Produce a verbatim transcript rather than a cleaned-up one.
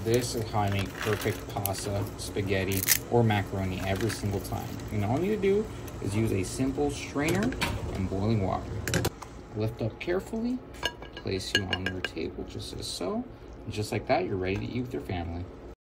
This is how I make perfect pasta, spaghetti, or macaroni every single time. And all you need to do is use a simple strainer and boiling water. Lift up carefully, place you on your table just as so. And just like that, you're ready to eat with your family.